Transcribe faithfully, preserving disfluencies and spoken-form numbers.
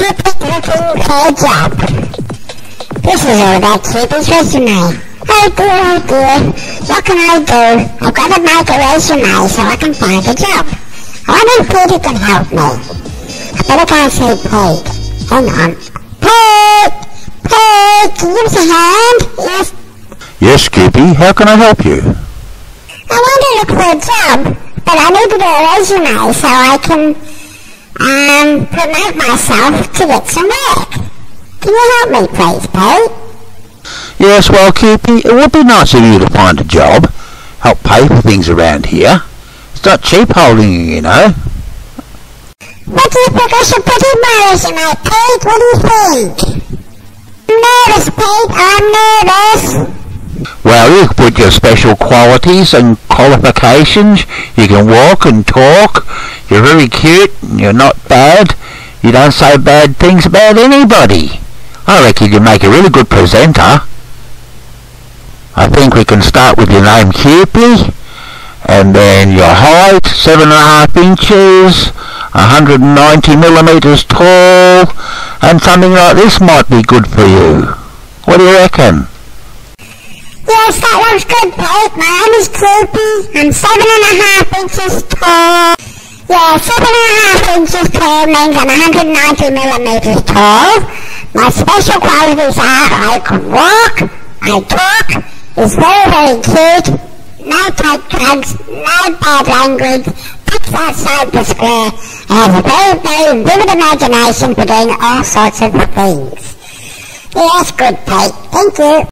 Cupid looking for a job. This is all about Cupid's resume. Oh dear, oh dear, what can I do? I've got to make a resume so I can find a job. I wonder if Peter can help me. I better go and see Pete. Hang on. Pete! Pete, can you give us a hand? Yes. Yes, Skippy, how can I help you? I want to look for a job, but I need to do a resume so I can um, promote myself to get some work. Can you help me please, Pete? Yes, well, Skippy, it would be nice of you to find a job. Help pay for things around here. It's not cheap holding you, you know. What do you think I should put in my resume, Pete? What do you think? I'm nervous, Pete. I'm nervous. Well, you can put your special qualities and qualifications. You can walk and talk. You're very cute. You're not bad. You don't say bad things about anybody. I reckon you make a really good presenter. I think we can start with your name, Cupid, and then your height, seven and a half inches, one hundred ninety millimetres tall, and something like this might be good for you. What do you reckon? Yes, that looks good, Pete. My name is Cupid. I'm seven and a half inches tall. Yeah, seven and a half inches tall means I'm one hundred ninety millimetres tall. My special qualities are I can walk, I talk, is very, very cute, no take drugs, no bad language, thinks outside the square, and has a very, very vivid imagination for doing all sorts of things. Yes, good, Pete. Thank you.